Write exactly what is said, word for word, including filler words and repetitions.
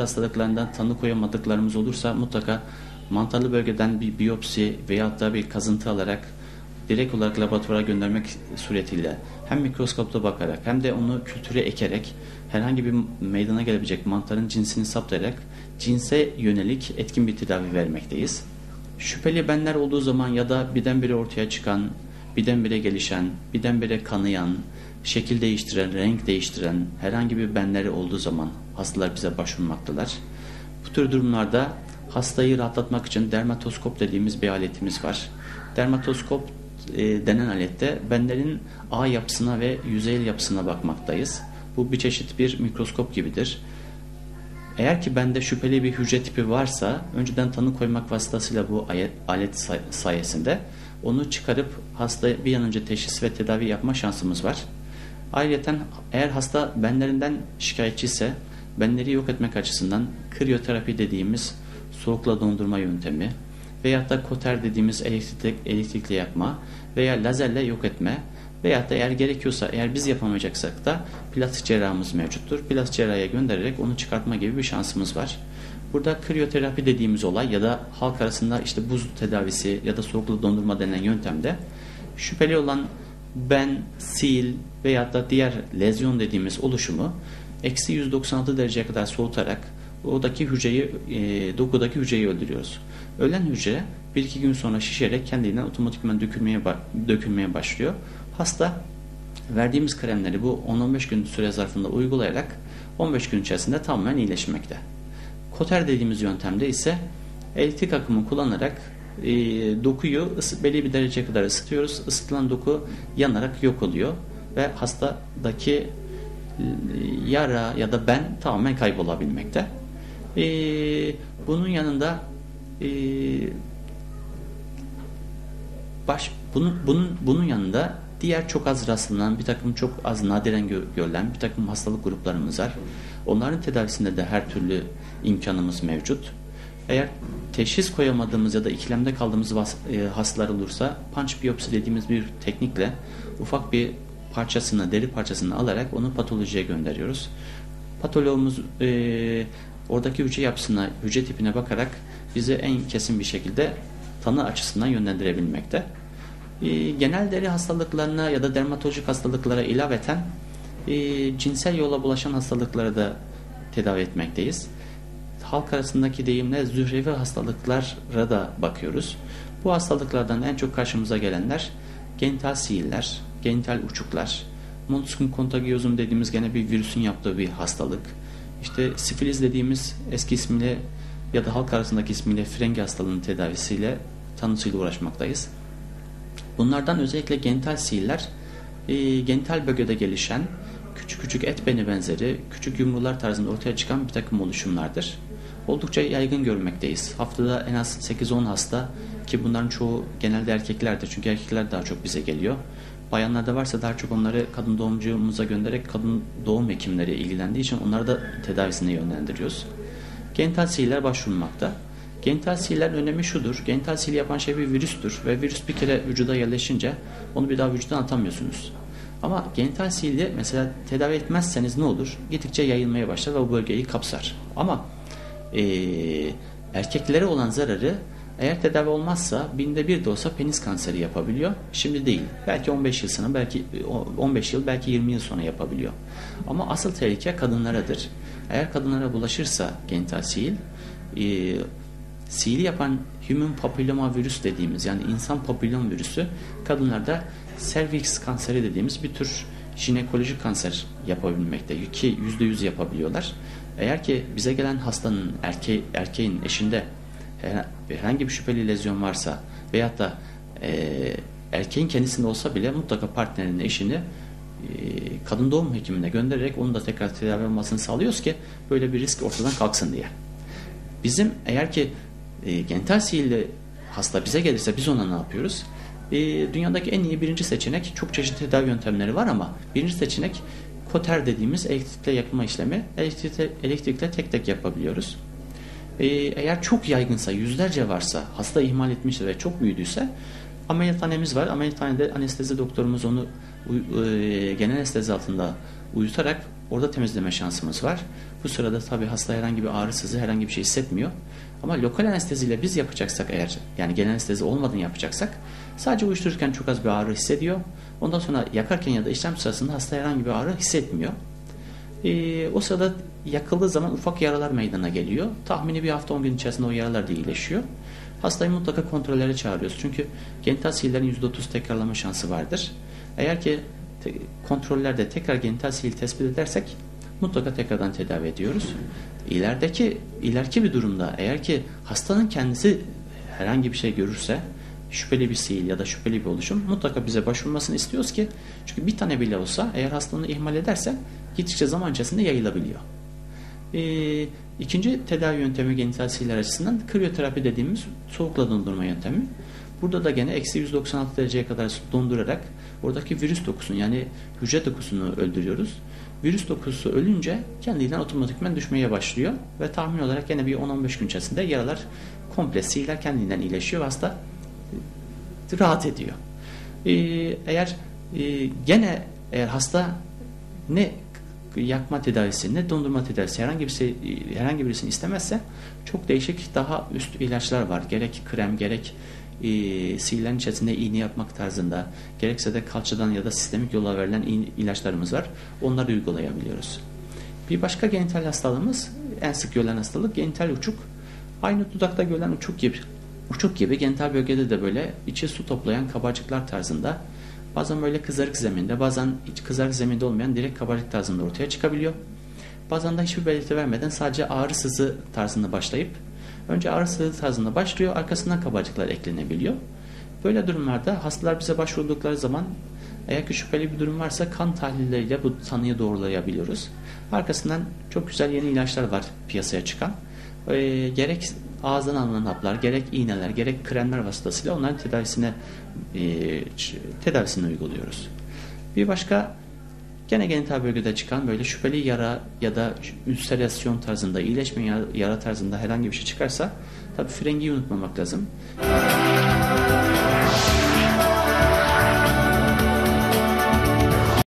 hastalıklarından tanı koyamadıklarımız olursa mutlaka mantarlı bölgeden bir biyopsi veyahut da bir kazıntı alarak direkt olarak laboratuvara göndermek suretiyle hem mikroskopta bakarak hem de onu kültüre ekerek herhangi bir meydana gelebilecek mantarın cinsini saptayarak cinse yönelik etkin bir tedavi vermekteyiz. Şüpheli benler olduğu zaman ya da birdenbire ortaya çıkan, birdenbire gelişen, birdenbire kanayan, şekil değiştiren, renk değiştiren herhangi bir benleri olduğu zaman hastalar bize başvurmaktalar. Bu tür durumlarda hastayı rahatlatmak için dermatoskop dediğimiz bir aletimiz var. Dermatoskop e, denen alette benlerin ağ yapısına ve yüzeyel yapısına bakmaktayız. Bu bir çeşit bir mikroskop gibidir. Eğer ki bende şüpheli bir hücre tipi varsa önceden tanı koymak vasıtasıyla bu alet sayesinde onu çıkarıp hastaya bir an önce teşhis ve tedavi yapma şansımız var. Ayrıca eğer hasta benlerinden şikayetçi ise benleri yok etmek açısından kriyoterapi dediğimiz soğukla dondurma yöntemi veyahut da koter dediğimiz elektrik, elektrikle yakma veya lazerle yok etme veyahut da eğer gerekiyorsa, eğer biz yapamayacaksak da plastik cerrahımız mevcuttur. Plastik cerrahiye göndererek onu çıkartma gibi bir şansımız var. Burada kriyoterapi dediğimiz olay ya da halk arasında işte buz tedavisi ya da soğukla dondurma denen yöntemde şüpheli olan ben, sil veyahut da diğer lezyon dediğimiz oluşumu eksi yüz doksan altı dereceye kadar soğutarak oradaki hücreyi, e, dokudaki hücreyi öldürüyoruz. Ölen hücre bir iki gün sonra şişerek kendinden otomatikman dökülmeye, dökülmeye başlıyor. Hasta verdiğimiz kremleri bu on on beş gün süre zarfında uygulayarak on beş gün içerisinde tamamen iyileşmekte. Koter dediğimiz yöntemde ise elektrik akımı kullanarak e, dokuyu ısı, belli bir dereceye kadar ısıtıyoruz. Isıtılan doku yanarak yok oluyor ve hastadaki e, yara ya da ben tamamen kaybolabilmekte. E, bunun yanında e, baş, bunun, bunun, bunun yanında diğer çok az rastlanan, bir takım çok az nadiren görülen bir takım hastalık gruplarımız var. Onların tedavisinde de her türlü imkanımız mevcut. Eğer teşhis koyamadığımız ya da ikilemde kaldığımız hastalar olursa punch biyopsi dediğimiz bir teknikle ufak bir parçasını, deri parçasını alarak onu patolojiye gönderiyoruz. Patologumuz e, oradaki hücre yapısına, hücre tipine bakarak bizi en kesin bir şekilde tanı açısından yönlendirebilmekte. E, genel deri hastalıklarına ya da dermatolojik hastalıklara ilaveten e, cinsel yola bulaşan hastalıkları da tedavi etmekteyiz. Halk arasındaki deyimle zührevi hastalıklara da bakıyoruz. Bu hastalıklardan en çok karşımıza gelenler genital siiller, genital uçuklar, molluscum contagiosum dediğimiz gene bir virüsün yaptığı bir hastalık. İşte sifiliz dediğimiz eski ismiyle ya da halk arasındaki ismiyle frengi hastalığının tedavisiyle, tanısıyla uğraşmaktayız. Bunlardan özellikle genital siiller, e, genital bölgede gelişen küçük küçük et beni benzeri, küçük yumrular tarzında ortaya çıkan bir takım oluşumlardır. Oldukça yaygın görmekteyiz. Haftada en az sekiz on hasta, ki bunların çoğu genelde erkeklerdir. Çünkü erkekler daha çok bize geliyor. Bayanlarda varsa daha çok onları kadın doğumcumuza göndererek kadın doğum hekimleri ilgilendiği için onları da tedavisine yönlendiriyoruz. Genital siiller başvurulmakta. Genital siillerin önemi şudur. Genital sil yapan şey bir virüstür ve virüs bir kere vücuda yerleşince onu bir daha vücuttan atamıyorsunuz. Ama genital sili mesela tedavi etmezseniz ne olur? Gittikçe yayılmaya başlar ve o bölgeyi kapsar. Ama e, erkeklere olan zararı eğer tedavi olmazsa binde bir de olsa penis kanseri yapabiliyor. Şimdi değil. Belki on beş yıl sonra, belki on beş yıl, belki yirmi yıl sonra yapabiliyor. Ama asıl tehlike kadınlaradır. Eğer kadınlara bulaşırsa genital sil, e, sili yapan human papilloma virüs dediğimiz, yani insan papillom virüsü kadınlarda cervix kanseri dediğimiz bir tür jinekolojik kanser yapabilmekte, ki yüzde yüz yapabiliyorlar. Eğer ki bize gelen hastanın erke, erkeğin eşinde herhangi bir şüpheli lezyon varsa veyahut da e, erkeğin kendisinde olsa bile mutlaka partnerinin eşini e, kadın doğum hekimine göndererek onun da tekrar tedavi olmasını sağlıyoruz ki böyle bir risk ortadan kalksın diye. Bizim eğer ki e, genital silli hasta bize gelirse biz ona ne yapıyoruz? E, dünyadaki en iyi birinci seçenek, çok çeşitli tedavi yöntemleri var ama birinci seçenek koter dediğimiz elektrikle yakma işlemi. Elektrikle, elektrikle tek tek yapabiliyoruz. Ee, eğer çok yaygınsa, yüzlerce varsa, hasta ihmal etmişse ve çok büyüdüyse Ameliyathanemiz var. Ameliyathanede anestezi doktorumuz onu e, genel anestezi altında uyutarak orada temizleme şansımız var. Bu sırada tabii hasta herhangi bir ağrı, sızı, herhangi bir şey hissetmiyor. Ama lokal anesteziyle biz yapacaksak eğer, yani genel anestezi olmadan yapacaksak, sadece uyuştururken çok az bir ağrı hissediyor. Ondan sonra yakarken ya da işlem sırasında hasta herhangi bir ağrı hissetmiyor. Ee, o sırada yakıldığı zaman ufak yaralar meydana geliyor. Tahmini bir hafta on gün içerisinde o yaralar da iyileşiyor. Hastayı mutlaka kontrollere çağırıyoruz. Çünkü genital sihirlerin yüzde otuz tekrarlama şansı vardır. Eğer ki te kontrollerde tekrar genital sihir tespit edersek mutlaka tekrardan tedavi ediyoruz. İlerideki, ileriki bir durumda eğer ki hastanın kendisi herhangi bir şey görürse, şüpheli bir sihir ya da şüpheli bir oluşum, mutlaka bize başvurmasını istiyoruz ki, çünkü bir tane bile olsa eğer hastanı ihmal ederse gittikçe zaman içerisinde yayılabiliyor. Ee, ikinci tedavi yöntemi genital sihirler açısından kriyoterapi dediğimiz soğukla dondurma yöntemi. Burada da gene eksi yüz doksan altı dereceye kadar dondurarak oradaki virüs dokusunu, yani hücre dokusunu öldürüyoruz. Virüs dokusu ölünce kendinden otomatikman düşmeye başlıyor ve tahmin olarak yine bir on on beş gün içerisinde yaralar komple, sihirler kendinden iyileşiyor ve hasta rahat ediyor. Ee, eğer e, gene eğer hasta ne yakma tedavisi ne dondurma tedavisi herhangi bir şey, herhangi birisini istemezse çok değişik daha üst ilaçlar var. Gerek krem, gerek e, sihirlerin içerisinde iğne yapmak tarzında, gerekse de kalçadan ya da sistemik yolla verilen ilaçlarımız var. Onları uygulayabiliyoruz. Bir başka genital hastalığımız, en sık görülen hastalık genital uçuk. Aynı dudakta görülen uçuk gibi. Uçuk gibi genital bölgede de böyle içi su toplayan kabarcıklar tarzında, bazen böyle kızarık zeminde, bazen hiç kızarık zeminde olmayan direkt kabarcık tarzında ortaya çıkabiliyor. Bazen de hiçbir belirti vermeden sadece ağrı sızı tarzında başlayıp, önce ağrı sızı tarzında başlıyor, arkasından kabarcıklar eklenebiliyor. Böyle durumlarda hastalar bize başvurdukları zaman eğer ki şüpheli bir durum varsa kan tahlilleriyle bu tanıyı doğrulayabiliyoruz. Arkasından çok güzel yeni ilaçlar var piyasaya çıkan. E, gerek ağızdan alınan haplar, gerek iğneler, gerek kremler vasıtasıyla onların tedavisine e, tedavisini uyguluyoruz. Bir başka gene genital bölgede çıkan böyle şüpheli yara ya da ülserasyon tarzında, iyileşme yara, yara tarzında herhangi bir şey çıkarsa tabii frengiyi unutmamak lazım.